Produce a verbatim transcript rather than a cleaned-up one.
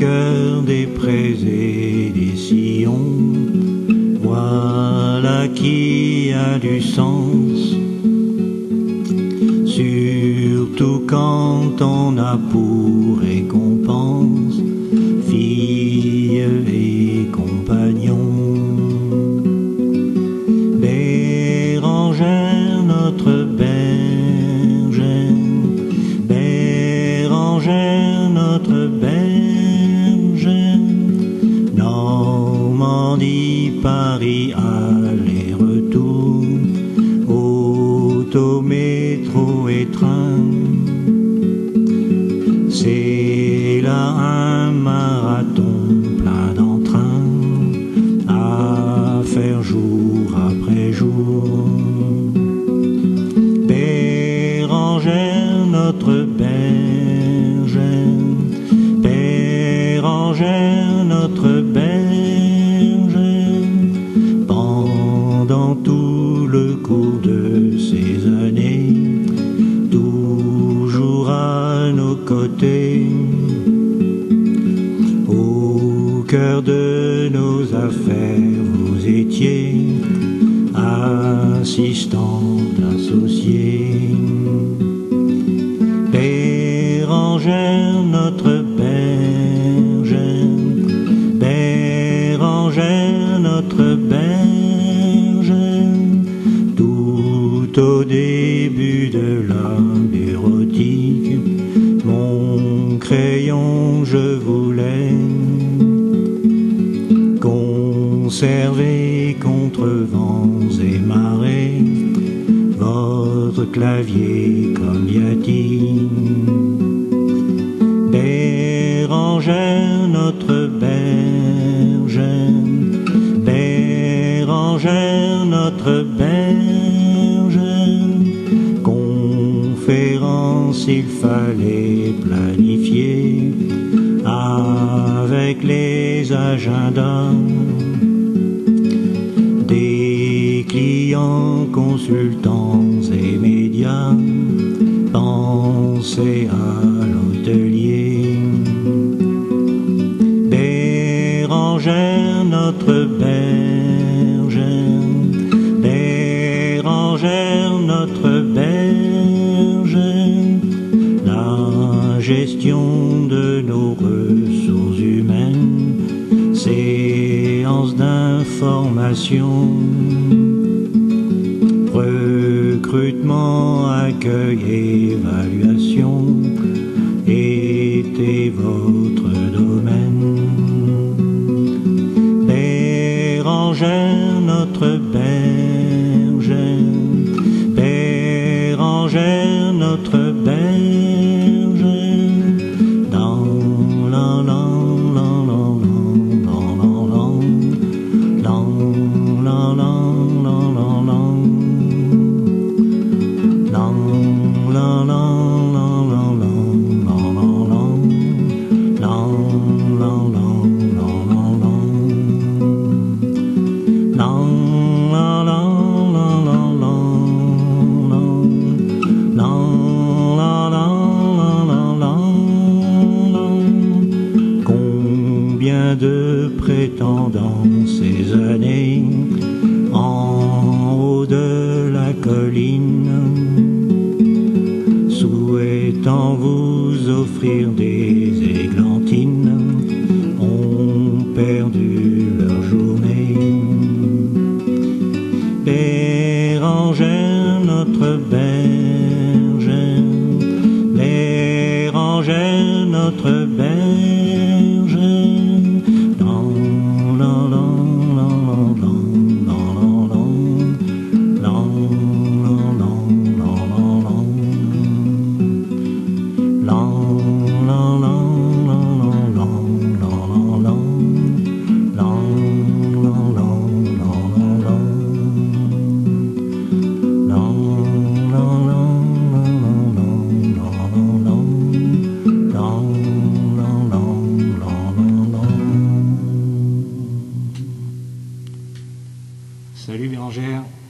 cœur des prés et des sillons. Voilà qui a du sens, surtout quand on a pour récompense fille et compagnon. Bérengère, notre bergère, Bérengère, notre bergère, Normandie, Paris, aller-retour, auto, métro et train. C'est là un marathon plein d'entrain à faire jour après jour. Bérengère, notre bergère, Bérengère, notre bergère, pendant tout le cours de ces années, toujours à nos côtés, au cœur de nos affaires, vous étiez assistante associée. Bérengère, notre bergère, Bérengère, notre bergère, tout au début de la bureautique, mon crayon je voulais conserver contre vents et marées votre clavier comme Yati. Bérengère, notre bergère, Bérengère, notre bergère, conférence il fallait planifier avec les agendas des clients, consultants et médias. Pensez à l'hôtelier. Bérengère, notre bergère, Bérengère, notre bergère, la gestion de nos ressources humaines, séance d'information, recrutement, accueil, évaluation, était votre domaine. Bérengère, notre bergère, Bérengère, notre bergère, dans la la la la la la la la la la la la. Combien de prétendants ces années en haut de la colline, souhaitant vous offrir des églantines, ont perdu leur journée. Bérengère, notre bergère, Bérengère, notre bergère, dans la la la la la la la Salut Bérengère.